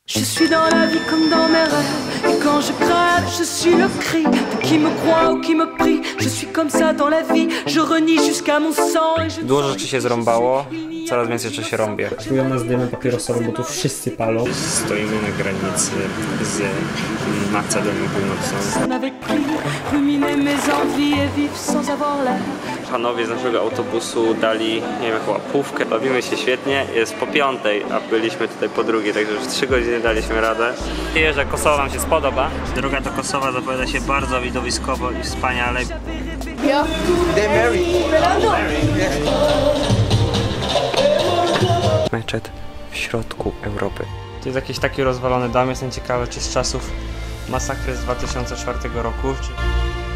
Je suis dans la vie comme dans mes rêves. Et quand je crève, je suis le cri de qui me croit ou qui me prie. Je suis comme ça dans la vie, je renie jusqu'à mon sang. Dużo rzeczy się zrąbało, coraz więcej rzeczy się rąbie. Czują nas dymem papierosowym, bo tu wszyscy palą. Stoimy na granicy z Macedonią Północną. Avec qui ruminer mes envies et vivre sans avoir l'air. Panowie z naszego autobusu dali, nie wiem, chyba łapówkę. Bawimy się świetnie, jest po 5, a byliśmy tutaj po 2, także już 3 godziny daliśmy radę. Nadzieję, że Kosowo wam się spodoba. Droga do Kosowa zapowiada się bardzo widowiskowo i wspaniale. Meczet w środku Europy. To jest jakiś taki rozwalony dom, jestem ciekawy, czy z czasów masakry z 2004 roku.